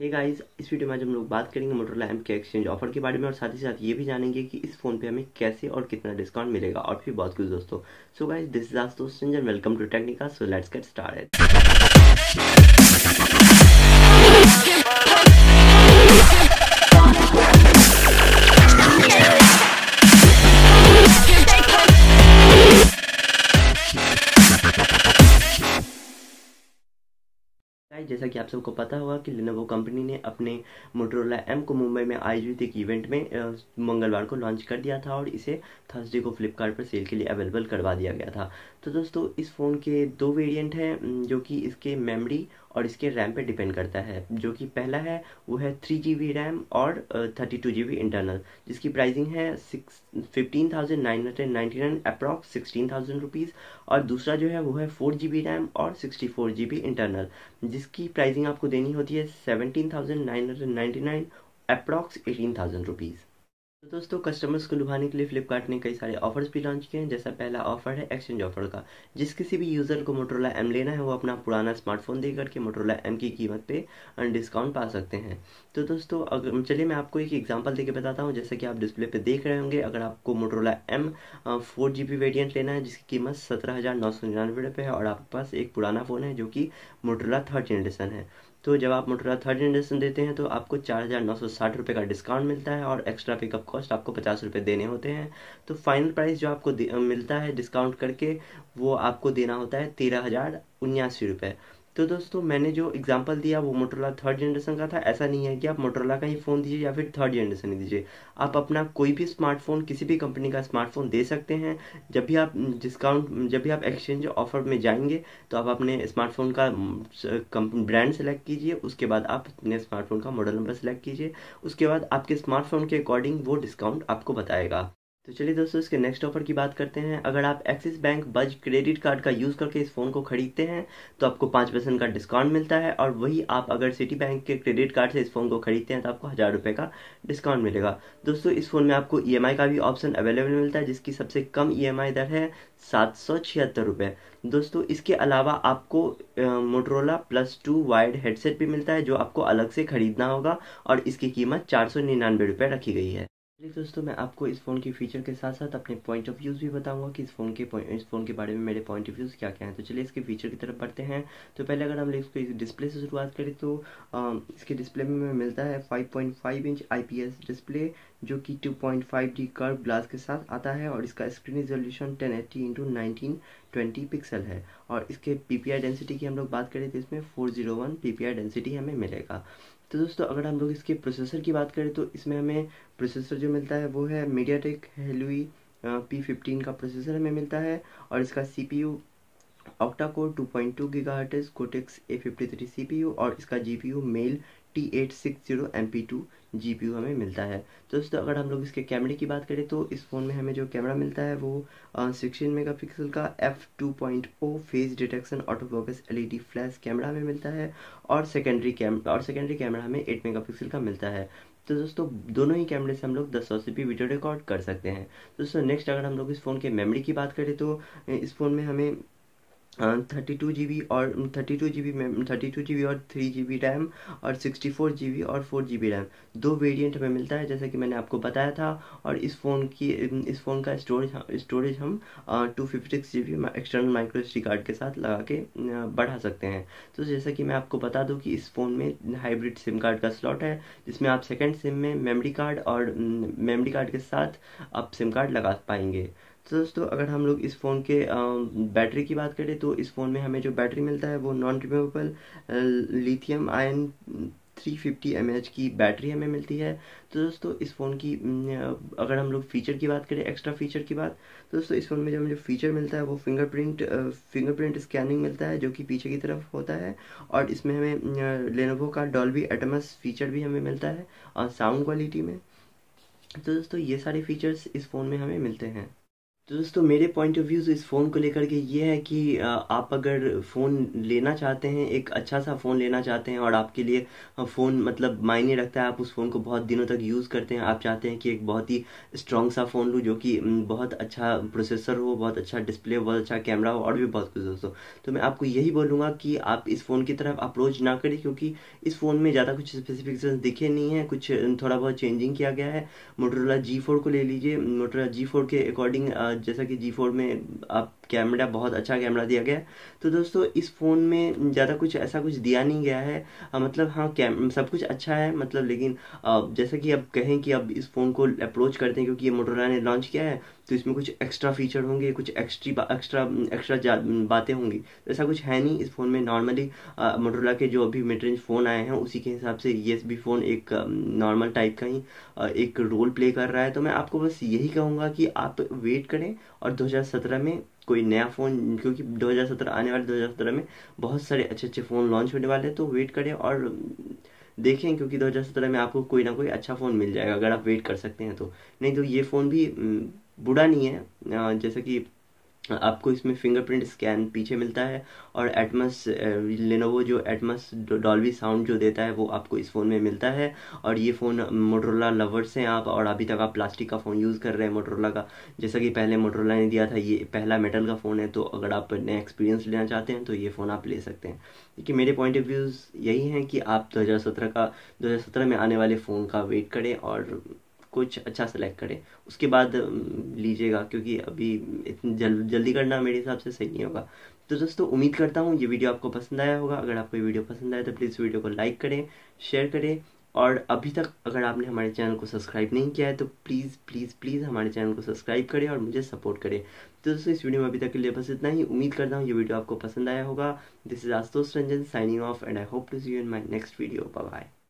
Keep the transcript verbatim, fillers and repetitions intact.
Hey guys, इस video में आज हम लोग बात करेंगे मोटोरोला एम के एक्सचेंज ऑफर के बारे में और साथ ही साथ ये भी जानेंगे कि इस फोन पे हमें कैसे और कितना डिस्काउंट मिलेगा और फिर बहुत कुछ दोस्तों। So guys, this is Ashutosh Sanjan, welcome to Technica. So let's get started. Guys, जैसा कि आप सबको पता होगा कि लेनोवो कंपनी ने अपने मोटोरोला एम को मुंबई में आयोजित एक इवेंट में अ, मंगलवार को लॉन्च कर दिया था और इसे थर्सडे को फ्लिपकार्ट पर सेल के लिए अवेलेबल करवा दिया गया था। तो दोस्तों, इस फ़ोन के दो वेरिएंट हैं अम, जो कि इसके मेमोरी और इसके रैम पे डिपेंड करता है। जो कि पहला है वो है थ्री जी बी रैम और thirty two G B internal, जिसकी प्राइसिंग है six fifteen thousand nine hundred ninety nine approx sixteen thousand rupees. और दूसरा जो है वो है फोर जी बी रैम और sixty four G B internal, जिसकी प्राइसिंग आपको देनी होती है seventeen thousand nine hundred ninety nine approx eighteen thousand rupees. तो दोस्तों, कस्टमर्स को लुभाने के लिए फ्लिपकार्ट ने कई सारे ऑफर्स भी लॉन्च किए हैं। जैसा पहला ऑफर है एक्सचेंज ऑफर का। जिस किसी भी यूज़र को मोटोरोला एम लेना है वो अपना पुराना स्मार्टफोन दे करके मोटोरोला एम की कीमत पे डिस्काउंट पा सकते हैं। तो दोस्तों, अगर चलिए मैं आपको एक एग्जांपल देके बताता हूँ। जैसे कि आप डिस्प्ले पे देख रहे होंगे, अगर आपको Motorola M four G B variant लेना है जिसकी कीमत सत्रह हज़ार नौ सौ निन्यानवे रुपये है और आपके पास एक पुराना फ़ोन है जो कि मोटोरोला थर्ड जनरेशन है, तो जब आप मोटोरोला थर्ड जनरेशन देते हैं तो आपको चार हज़ार नौ सौ साठ रुपये का डिस्काउंट मिलता है और एक्स्ट्रा पिकअप कॉस्ट आपको पचास रुपये देने होते हैं। तो फाइनल प्राइस जो आपको मिलता है डिस्काउंट करके वो आपको देना होता है तेरह हज़ार उन्यासी रुपये। तो दोस्तों, मैंने जो एग्जांपल दिया वो मोटोरोला थर्ड जनरेशन का था। ऐसा नहीं है कि आप मोटोरोला का ही फ़ोन दीजिए या फिर थर्ड जनरेशन ही दीजिए। आप अपना कोई भी स्मार्टफोन, किसी भी कंपनी का स्मार्टफोन दे सकते हैं। जब भी आप डिस्काउंट जब भी आप एक्सचेंज ऑफर में जाएंगे तो आप अपने स्मार्टफोन का ब्रांड सेलेक्ट कीजिए, उसके बाद आप अपने स्मार्टफोन का मॉडल नंबर सेलेक्ट कीजिए, उसके बाद आपके स्मार्टफोन के अकॉर्डिंग वो डिस्काउंट आपको बताएगा। तो चलिए दोस्तों, इसके नेक्स्ट ऑफर की बात करते हैं। अगर आप Axis bank buzz credit card का यूज़ करके इस फ़ोन को खरीदते हैं तो आपको पाँच परसेंट का डिस्काउंट मिलता है, और वही आप अगर सिटी बैंक के क्रेडिट कार्ड से इस फ़ोन को खरीदते हैं तो आपको हज़ार रुपये का डिस्काउंट मिलेगा। दोस्तों, इस फ़ोन में आपको ई एम आई का भी ऑप्शन अवेलेबल मिलता है, जिसकी सबसे कम ई एम आई दर है सात सौ छिहत्तर रुपये। दोस्तों, इसके अलावा आपको Motorola plus two wired headset भी मिलता है जो आपको अलग से खरीदना होगा और इसकी कीमत चार सौ निन्यानवे रुपये रखी गई है। चलिए दोस्तों, मैं आपको इस फ़ोन के फीचर के साथ साथ अपने पॉइंट ऑफ व्यूज़ भी बताऊंगा कि इस फ़ोन के इस फ़ोन के बारे में मेरे पॉइंट ऑफ व्यूज़ क्या क्या हैं। तो चलिए इसके फीचर की तरफ बढ़ते हैं। तो पहले अगर हम इसको डिस्प्ले से शुरुआत करें तो आ, इसके डिस्प्ले में हमें मिलता है five point five inch I P S display जो कि two point five D curve glass के साथ आता है, और इसका screen resolution ten eighty into nineteen twenty pixel है। और इसके पी पी आई डेंसिटी की हम लोग बात करें तो इसमें four zero one P P I density हमें मिलेगा। तो दोस्तों, अगर हम लोग इसके प्रोसेसर की बात करें तो इसमें हमें प्रोसेसर जो मिलता है वो है मीडियाटेक हेलियो पी फिफ्टीन का प्रोसेसर हमें मिलता है, और इसका C P U octa core two point two gigahertz cortex A fifty three C P U, और इसका G P U Mali T eight six zero M P two G P U हमें मिलता है। तो दोस्तों, अगर हम लोग इसके कैमरे की बात करें तो इस फ़ोन में हमें जो कैमरा मिलता है वो सिक्सटीन मेगा पिक्सल का F two point O face detection auto focus L E D flash camera हमें मिलता है, और सेकेंडरी कैम और सेकेंडरी कैमरा हमें एट मेगा पिक्सल का मिलता है। तो दोस्तों, दोनों ही कैमरे से हम लोग दस सौ सी पी वीडियो रिकॉर्ड कर सकते हैं। दोस्तों, नेक्स्ट अगर हम लोग इस फ़ोन के मेमोरी की बात करें तो इस फ़ोन में हमें थर्टी टू जी बी और thirty two G B thirty two G B और थ्री जी बी रैम और सिक्सटी फोर जी बी और फोर जी बी रैम दो वेरिएंट हमें मिलता है, जैसा कि मैंने आपको बताया था। और इस फ़ोन की इस फ़ोन का स्टोरेज स्टोरेज हम two fifty six G B external micro S D card के साथ लगा के बढ़ा सकते हैं। तो जैसा कि मैं आपको बता दूं कि इस फ़ोन में हाइब्रिड सिम कार्ड का स्लॉट है, जिसमें आप सेकेंड सिम में मेमोरी कार्ड और मेमोरी कार्ड के साथ आप सिम कार्ड लगा पाएंगे। तो दोस्तों, अगर हम लोग इस फ़ोन के बैटरी की बात करें तो इस फ़ोन में हमें जो बैटरी मिलता है वो non removable lithium ion three fifty M A H की बैटरी हमें मिलती है। तो दोस्तों, इस फ़ोन की अगर हम लोग फीचर की बात करें, एक्स्ट्रा फीचर की बात, तो दोस्तों इस फ़ोन में जो हमें जो फीचर मिलता है वो फिंगरप्रिंट फिंगरप्रिंट स्कैनिंग मिलता है जो कि पीछे की तरफ होता है, और इसमें हमें लेनोवो का डॉल्बी एटमॉस फीचर भी हमें मिलता है और साउंड क्वालिटी में। तो दोस्तों, ये सारे फीचर्स इस फ़ोन में हमें मिलते हैं। तो दोस्तों मेरे पॉइंट ऑफ व्यू से इस फ़ोन को लेकर के ये है कि अ, आप अगर फ़ोन लेना चाहते हैं, एक अच्छा सा फ़ोन लेना चाहते हैं और आपके लिए अ, फ़ोन मतलब मायने रखता है, आप उस फ़ोन को बहुत दिनों तक यूज़ करते हैं, आप चाहते हैं कि एक बहुत ही स्ट्रॉन्ग सा फ़ोन लूँ जो कि उम, बहुत अच्छा प्रोसेसर हो, बहुत अच्छा डिस्प्ले हो, बहुत अच्छा कैमरा हो और भी बहुत कुछ दोस्तों। तो मैं आपको यही बोलूँगा कि आप इस फ़ोन की तरफ अप्रोच ना करें, क्योंकि इस फ़ोन में ज़्यादा कुछ स्पेसिफिकेशंस दिखे नहीं हैं, कुछ थोड़ा बहुत चेंजिंग किया गया है। मोटोरोला जी फोर को ले लीजिए। मोटोरोला जी फोर के अकॉर्डिंग जैसा कि जी फोर में आप कैमरा बहुत अच्छा कैमरा दिया गया है, तो दोस्तों इस फ़ोन में ज़्यादा कुछ ऐसा कुछ दिया नहीं गया है। अ, मतलब हाँ, कैम सब कुछ अच्छा है मतलब, लेकिन अ, जैसा कि अब कहें कि अब इस फ़ोन को अप्रोच करते हैं क्योंकि ये मोटोरोला ने लॉन्च किया है, तो इसमें कुछ एक्स्ट्रा फीचर होंगे, कुछ एक्स्ट्री एक्स्ट्रा एक्स्ट्रा बातें होंगी, तो ऐसा कुछ है नहीं इस फ़ोन में। नॉर्मली मोटोरोला के जो अभी मिड रेंज फ़ोन आए हैं उसी के हिसाब से ये भी फ़ोन एक नॉर्मल टाइप का ही अ, एक रोल प्ले कर रहा है। तो मैं आपको बस यही कहूँगा कि आप वेट करें और दो हज़ार सत्रह में कोई नया फ़ोन, क्योंकि दो हज़ार सत्रह आने वाले, दो हज़ार सत्रह में बहुत सारे अच्छे अच्छे फ़ोन लॉन्च होने वाले हैं, तो वेट करें और देखें, क्योंकि दो हज़ार सत्रह में आपको कोई ना कोई अच्छा फ़ोन मिल जाएगा अगर आप वेट कर सकते हैं तो। नहीं तो ये फ़ोन भी उम, बुरा नहीं है। अ, जैसे कि आपको इसमें फिंगरप्रिंट स्कैन पीछे मिलता है और एटमस लेनोवो जो एटमस डॉल्बी साउंड जो देता है वो आपको इस फ़ोन में मिलता है। और ये फ़ोन मोटरोला लवर्स हैं आप, और अभी तक आप प्लास्टिक का फ़ोन यूज़ कर रहे हैं मोटरोला का, जैसा कि पहले मोटरोला ने दिया था, ये पहला मेटल का फ़ोन है। तो अगर आप नया एक्सपीरियंस लेना चाहते हैं तो ये फ़ोन आप ले सकते हैं। देखिए मेरे पॉइंट ऑफ व्यूज़ यही हैं कि आप दो हज़ार सत्रह का दो हज़ार सत्रह में आने वाले फ़ोन का वेट करें और कुछ अच्छा सेलेक्ट करें, उसके बाद अम, लीजिएगा, क्योंकि अभी इतनी जल, जल्दी करना मेरे हिसाब से सही नहीं होगा। तो दोस्तों उम्मीद करता हूँ ये वीडियो आपको पसंद आया होगा। अगर आपको ये वीडियो पसंद आया तो प्लीज़ वीडियो को लाइक करें, शेयर करें, और अभी तक अगर आपने हमारे चैनल को सब्सक्राइब नहीं किया है तो प्लीज़ प्लीज़ प्लीज़ हमारे चैनल को सब्सक्राइब करें और मुझे सपोर्ट करें। तो दोस्तों इस वीडियो में अभी तक के लिए बस इतना ही। उम्मीद करता हूँ ये वीडियो आपको पसंद आया होगा। This is Ashutosh Ranjan signing off, and I hope to see you in my next video. Bye bye.